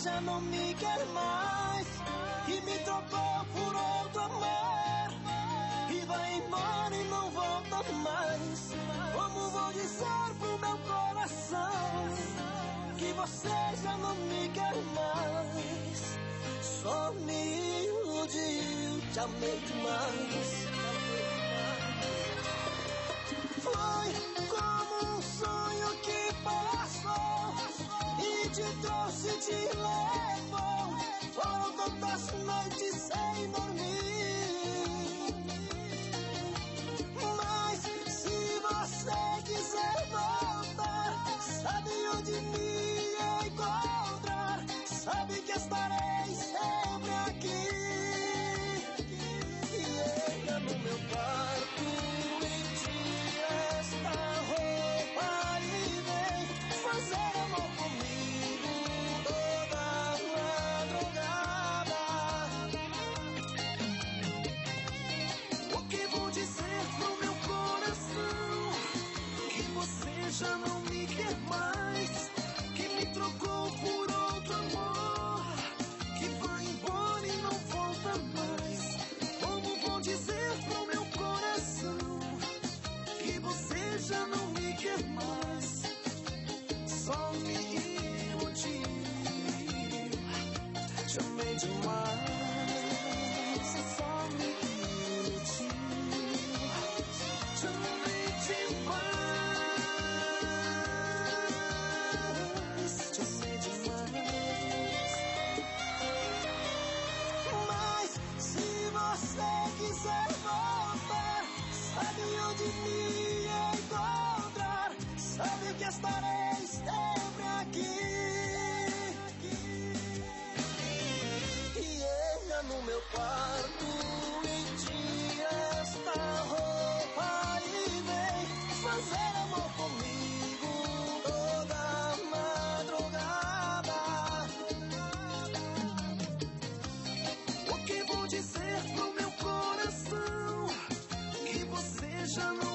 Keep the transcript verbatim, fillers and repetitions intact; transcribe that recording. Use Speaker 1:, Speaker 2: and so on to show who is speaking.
Speaker 1: já não me quer mais, que me trocou por outro amor, e vai embora e não volta mais. Como vou dizer pro meu coração que você já não me quer mais? Só me iludiu, te amei demais. Foi como um sonho que passou e te trouxe, te levou. Foram tantas noites sem dormir, mas se você quiser voltar, sabe onde me encontrar, sabe que estarei sempre aqui. E entra no meu quarto e tira esta roupa e vem fazer amor comigo toda madrugada. O que vou dizer pro meu coração? Que você já não me quer mais, que me trocou por outro amor, que vai embora e não volta mais. Como vou dizer pro meu coração que você já não me quer mais? Só me iludiu, te amei demais. Só me iludiu, te amei demais. Te amei demais. Mas se você quiser voltar, sabe onde me encontrar, sabe que estarei sempre aqui. E entra no meu quarto e tira esta roupa e vem fazer amor comigo toda madrugada. O que vou dizer pro meu coração? Que você já não